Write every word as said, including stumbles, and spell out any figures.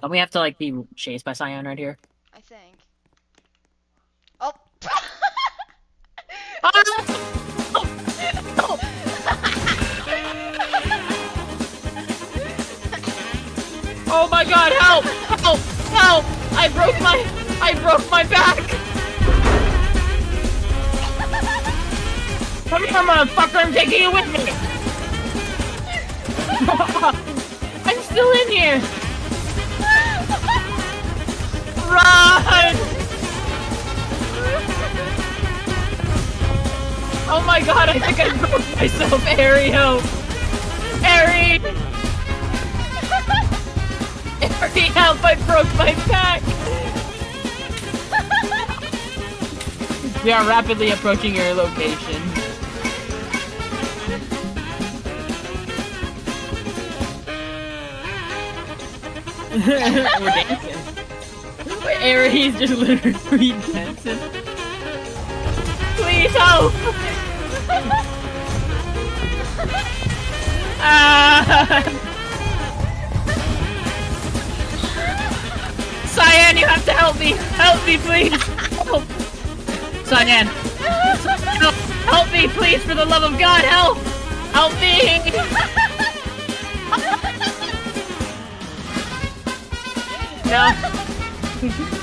Don't we have to like be chased by Cyan right here? I think. Oh. Oh my god, help! Help! Help! I broke my I broke my back! Come here, motherfucker, I'm taking you with me! I'm still in here! Run! Oh my god, I think I broke myself, Aereo! Aerie! Aerie, help! I broke my back! We are rapidly approaching your location. We're dancing. Aerie's just literally dancing. Please help! Ah! Cyan, you have to help me! Help me, please! Help! Cyan! Help! Help me, please, for the love of God, help! Help me! No.